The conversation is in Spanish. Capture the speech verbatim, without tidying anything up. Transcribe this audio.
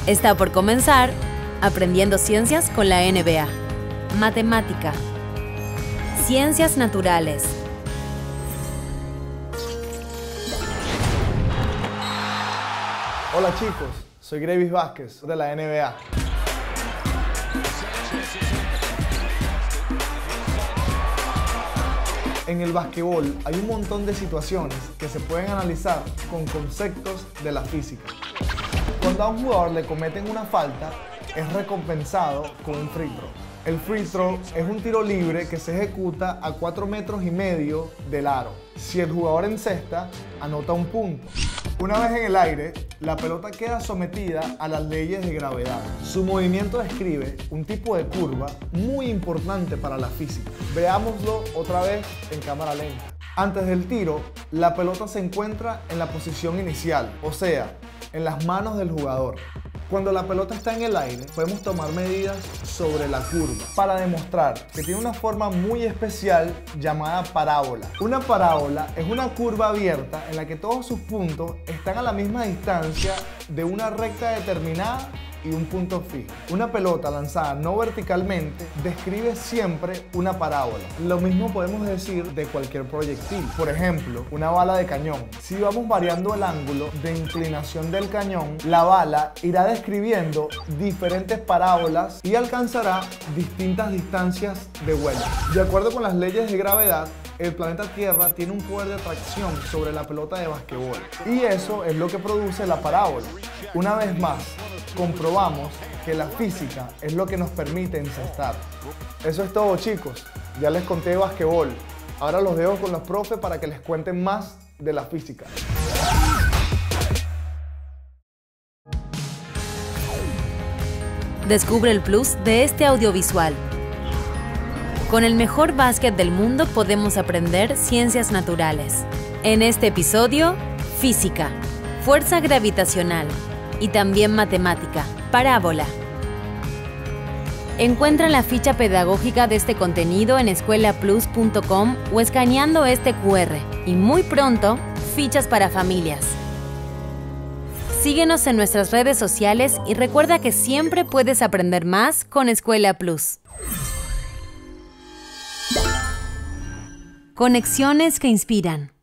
Está por comenzar Aprendiendo Ciencias con la N B A. Matemática. Ciencias naturales. Hola chicos, soy Gravis Vázquez de la N B A. En el basquetbol hay un montón de situaciones que se pueden analizar con conceptos de la física. Cuando a un jugador le cometen una falta, es recompensado con un free throw. El free throw es un tiro libre que se ejecuta a cuatro metros y medio del aro. Si el jugador encesta, anota un punto. Una vez en el aire, la pelota queda sometida a las leyes de gravedad. Su movimiento describe un tipo de curva muy importante para la física. Veámoslo otra vez en cámara lenta. Antes del tiro, la pelota se encuentra en la posición inicial, o sea, en las manos del jugador. Cuando la pelota está en el aire, podemos tomar medidas sobre la curva para demostrar que tiene una forma muy especial llamada parábola. Una parábola es una curva abierta en la que todos sus puntos están a la misma distancia de una recta determinada y un punto fijo. Una pelota lanzada no verticalmente describe siempre una parábola. Lo mismo podemos decir de cualquier proyectil. Por ejemplo, una bala de cañón. Si vamos variando el ángulo de inclinación del cañón, la bala irá describiendo diferentes parábolas y alcanzará distintas distancias de vuelo. De acuerdo con las leyes de gravedad, el planeta Tierra tiene un poder de atracción sobre la pelota de basquetbol y eso es lo que produce la parábola. Una vez más, comprobamos que la física es lo que nos permite encestar. Eso es todo, chicos. Ya les conté de basquetbol. Ahora los dejo con los profes para que les cuenten más de la física. Descubre el plus de este audiovisual. Con el mejor básquet del mundo podemos aprender ciencias naturales. En este episodio, física, fuerza gravitacional y también matemática, parábola. Encuentra la ficha pedagógica de este contenido en escuela plus punto com o escaneando este cu erre y muy pronto, fichas para familias. Síguenos en nuestras redes sociales y recuerda que siempre puedes aprender más con Escuela Plus. Conexiones que inspiran.